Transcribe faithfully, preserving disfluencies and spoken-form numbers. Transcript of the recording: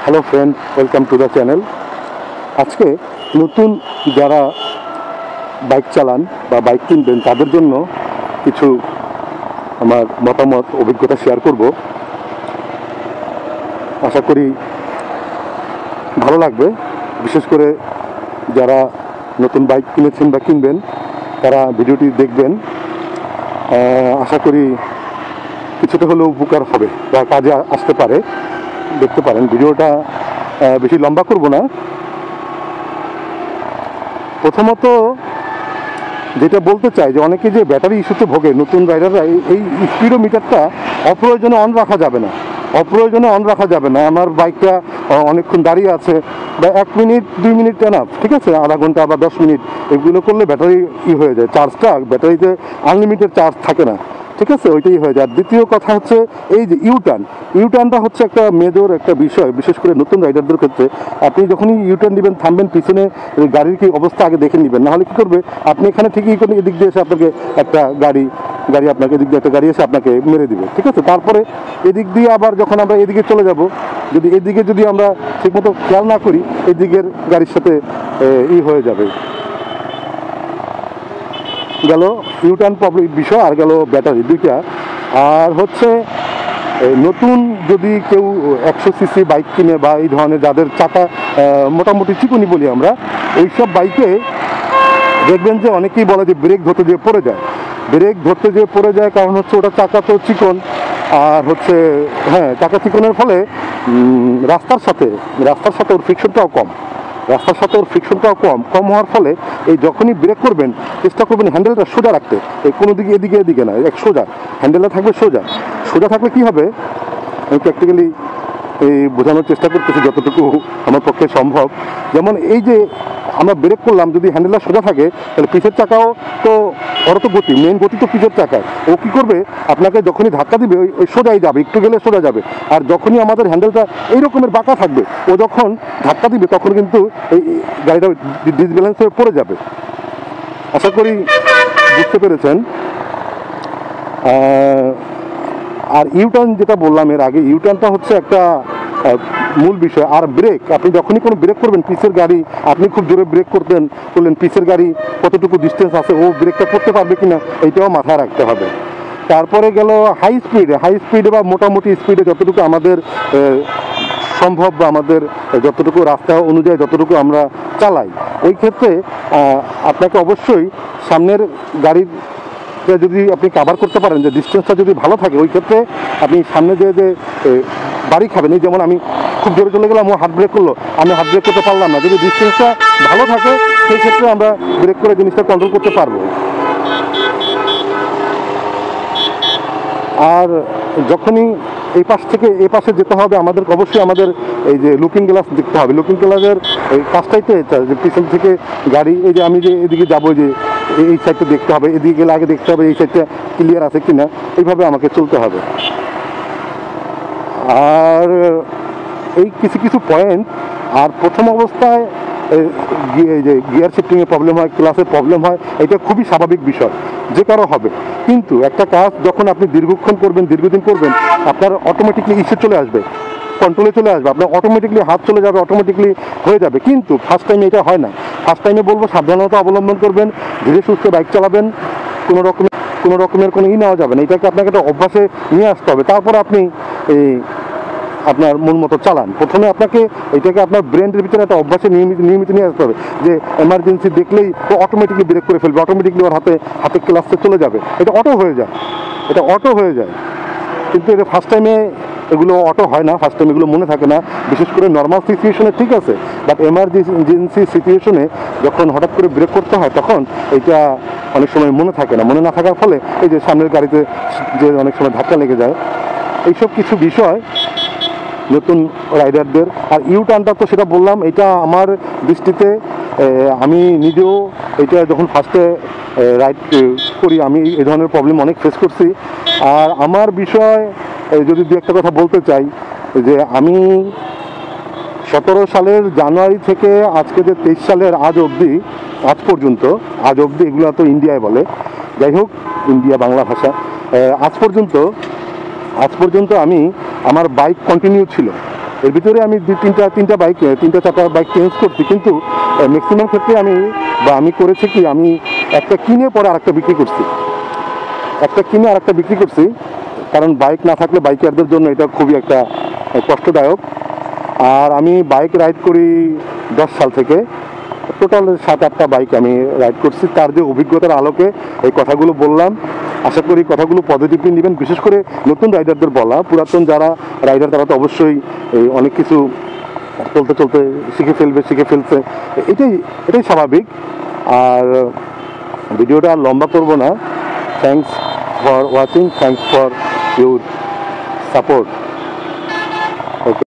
Hello friend, welcome to the channel. আজকে নতুন যারা বাইক চালান বা বাইক কিনবেন তাদের জন্য কিছু আমার মতামত অভিজ্ঞতা শেয়ার করব। আশা করি ভালো লাগবে। বিশেষ করে যারা নতুন বাইক কিনেছেন বা কিনবেন তারা ভিডিওটি দেখবেন। আশা করি কিছুটা হলেও উপকার হবে বা কাজে আসতে পারে। দেখতে পারেন, ভিডিওটা বেশি লম্বা করব না। প্রথমত যেটা বলতে চাই যে অনেকে যে ব্যাটারি ইস্যুতে ভোগে নতুন রাইডাররা, এই স্পিডোমিটারটা অপ্রয়োজনে অন রাখা যাবে না অপ্রয়োজনে অন রাখা যাবে না আমার বাইকটা অনেকক্ষণ দাঁড়িয়ে আছে বা এক মিনিট দুই মিনিট এনাফ, ঠিক আছে, আধা ঘন্টা বা দশ মিনিট এগুলো করলে ব্যাটারি ই হয়ে যায়, চার্জটা ব্যাটারিতে আনলিমিটেড চার্জ থাকে না, ঠিক আছে, ওইটাই হয়ে যায়। দ্বিতীয় কথা হচ্ছে এই যে ইউটার্ন ইউটার্নটা হচ্ছে একটা মেজর একটা বিষয়, বিশেষ করে নতুন রাইডারদের ক্ষেত্রে। আপনি যখনই ইউটার্ন নেবেন থামবেন, পিছনে গাড়ির কি অবস্থা আগে দেখে নেবেন, নাহলে কী করবে, আপনি এখানে ঠিকই করে এদিক দিয়ে এসে আপনাকে একটা গাড়ি গাড়ি আপনাকে এদিক দিয়ে একটা গাড়ি এসে আপনাকে মেরে দিবে, ঠিক আছে। তারপরে এদিক দিয়ে আবার যখন আমরা এদিকে চলে যাব, যদি এদিকে যদি আমরা ঠিকমতো খেয়াল না করি, এদিকের গাড়ির সাথে ই হয়ে যাবে। গেল ইউটার্ন প্রবলেম বিষয়, আর গেল ব্যাটারি, দুইটা। আর হচ্ছে নতুন যদি কেউ একশো সিসি বাইক কিনে বা এই ধরনের যাদের চাকা মোটামুটি চিকনি বলি আমরা, এইসব বাইকে দেখবেন যে অনেকেই বলে যে ব্রেক ধরতে যেয়ে পড়ে যায় ব্রেক ধরতে যেয়ে পড়ে যায় কারণ হচ্ছে ওটা চাকা তো চিকন, আর হচ্ছে হ্যাঁ চাকা চিকনের ফলে রাস্তার সাথে রাস্তার সাথে ওর ফ্রিকশনটাও কম রাস্তার সাথে ওর ফ্রিকশনটাও কম কম হওয়ার ফলে এই যখনই ব্রেক করবেন চেষ্টা করবেন হ্যান্ডেলটা সোজা রাখতে, এই কোনো দিকে এদিকে এদিকে না, এক সোজা হ্যান্ডেলটা থাকবে, সোজা সোজা থাকলে কী হবে, আমি প্র্যাকটিক্যালি এই বোঝানোর চেষ্টা করতেছি যতটুকু আমার পক্ষে সম্ভব। যেমন এই যে আমরা ব্রেক করলাম, যদি হ্যান্ডেলটা সোজা থাকে তাহলে পিছের চাকাও তো ওর তো গতি, মেন গতি তো পিছের চাকায়, ও কী করবে আপনাকে যখনই ধাক্কা দিবে ওই সোজাই যাবে, একটু গেলে সোজা যাবে। আর যখনই আমাদের হ্যান্ডেলটা এই রকমের বাঁকা থাকবে, ও যখন ধাক্কা দিবে তখন কিন্তু এই গাড়িটা ডিসব্যালেন্স হয়ে পড়ে যাবে। আশা করি বুঝতে পেরেছেন। আর ইউটার্ন যেটা বললাম এর আগে, ইউটার্নটা হচ্ছে একটা মূল বিষয়। আর ব্রেক, আপনি যখনই কোনো ব্রেক করবেন, পিছের গাড়ি আপনি খুব জোরে ব্রেক করতেন করলেন, পিছের গাড়ি কতটুকু ডিস্টেন্স আছে, ও ব্রেকটা করতে পারবে কিনা এইটাও মাথায় রাখতে হবে। তারপরে গেল হাই স্পিডে হাই স্পিডে বা মোটামুটি স্পিডে যতটুকু আমাদের সম্ভব বা আমাদের যতটুকু রাস্তা অনুযায়ী যতটুকু আমরা চালাই, ওই ক্ষেত্রে আপনাকে অবশ্যই সামনের গাড়ির যদি আপনি কাভার করতে পারেন, যে ডিস্টেন্সটা যদি ভালো থাকে, ওই ক্ষেত্রে আপনি সামনে যে যে বাড়ি খাবেন, এই যেমন আমি খুব জোরে চলে গেলাম, ও হাত ব্রেক করলো, আমি হাত ব্রেক করতে পারলাম না, যদি ডিস্টেন্সটা ভালো থাকে সেই ক্ষেত্রে আমরা ব্রেক করে জিনিসটা কন্ট্রোল করতে পারবো। আর যখনই এই পাশ থেকে এই পাশে যেতে হবে, আমাদের অবশ্যই আমাদের এই যে লুকিং গ্লাস দেখতে হবে। লুকিং গ্লাসের এই কাজটাই তো এটা, যে পিছন থেকে গাড়ি, এই যে আমি যে এদিকে যাবো, যে এই সাইডটা দেখতে হবে, এদিকে গেলে আগে দেখতে হবে এই সাইডটা ক্লিয়ার আছে কিনা, এইভাবে আমাকে চলতে হবে। আর এই কিছু কিছু পয়েন্ট, আর প্রথম অবস্থায় এই যে গিয়ার শিফটিংয়ের প্রবলেম হয়, ক্লাসের প্রবলেম হয়, এটা খুবই স্বাভাবিক বিষয়, যে কারো হবে। কিন্তু একটা কাজ যখন আপনি দীর্ঘক্ষণ করবেন, দীর্ঘদিন করবেন, আপনার অটোমেটিকলি ইস্যু চলে আসবে, কন্ট্রোলে চলে আসবে, আপনার অটোমেটিকলি হাত চলে যাবে, অটোমেটিকলি হয়ে যাবে। কিন্তু ফার্স্ট টাইমে এটা হয় না। ফার্স্ট টাইমে বলবো সাবধানতা অবলম্বন করবেন, ধীরে সুস্থে বাইক চালাবেন, কোনো রকমের কোনো রকমের কোনো ই নেওয়া যাবে না। এটাকে আপনাকে একটা অভ্যাসে নিয়ে আসতে হবে, তারপর আপনি এই আপনার মন মতো চালান। প্রথমে আপনাকে এটাকে আপনার ব্রেনের ভিতরে একটা অভ্যাসে নিয়মিত নিয়মিত নিয়ে আসতে হবে, যে এমার্জেন্সি দেখলেই ও অটোমেটিকলি ব্রেক করে ফেলবে, অটোমেটিকলি ওর হাতে হাতে ক্লাসে চলে যাবে, এটা অটো হয়ে যায় এটা অটো হয়ে যায় কিন্তু এটা ফার্স্ট টাইমে এগুলো অটো হয় না, ফার্স্ট টাইম এগুলো মনে থাকে না, বিশেষ করে নর্মাল সিচুয়েশনে ঠিক আছে, বাট এমার্জেন্সি সিচুয়েশনে যখন হঠাৎ করে ব্রেক করতে হয় তখন এটা অনেক সময় মনে থাকে না। মনে না থাকার ফলে এই যে সামনের গাড়িতে যে অনেক সময় ধাক্কা লেগে যায়, এইসব কিছু বিষয় নতুন রাইডারদের। আর ইউটার্নটা তো সেটা বললাম, এটা আমার দৃষ্টিতে আমি নিজেও এটা যখন ফার্স্টে রাইড করি আমি এই ধরনের প্রবলেম অনেক ফেস করছি। আর আমার বিষয় যদি দু একটা কথা বলতে চাই, যে আমি সতেরো সালের জানুয়ারি থেকে আজকে যে তেইশ সালের আজ অবধি আজ পর্যন্ত আজ অবধি এগুলো তো ইন্ডিয়ায় বলে, যাই হোক ইন্ডিয়া বাংলা ভাষা, আজ পর্যন্ত আজ পর্যন্ত আমি আমার বাইক কন্টিনিউ ছিল এর ভিতরে আমি দুই তিনটা তিনটা বাইক তিনটা চাকার বাইক চেঞ্জ করছি, কিন্তু ম্যাক্সিমাম ক্ষেত্রে আমি বা আমি করেছি কি, আমি একটা কিনে পরে আরেকটা বিক্রি করছি, একটা কিনে আরেকটা বিক্রি করছি। কারণ বাইক না থাকলে বাইকারদের জন্য এটা খুবই একটা কষ্টদায়ক। আর আমি বাইক রাইড করি দশ সাল থেকে, টোটাল সাত আটটা বাইক আমি রাইড করছি। তার যে অভিজ্ঞতার আলোকে এই কথাগুলো বললাম, আশা করি কথাগুলো পজিটিভলি নেবেন। বিশেষ করে নতুন রাইডারদের বলা, পুরাতন যারা রাইডার তারা তো অবশ্যই এই অনেক কিছু চলতে চলতে শিখে ফেলবে, শিখে ফেলছে, এটাই এটাই স্বাভাবিক। আর ভিডিওটা আর লম্বা করবো না। Thanks for watching, thanks for your support. Okay.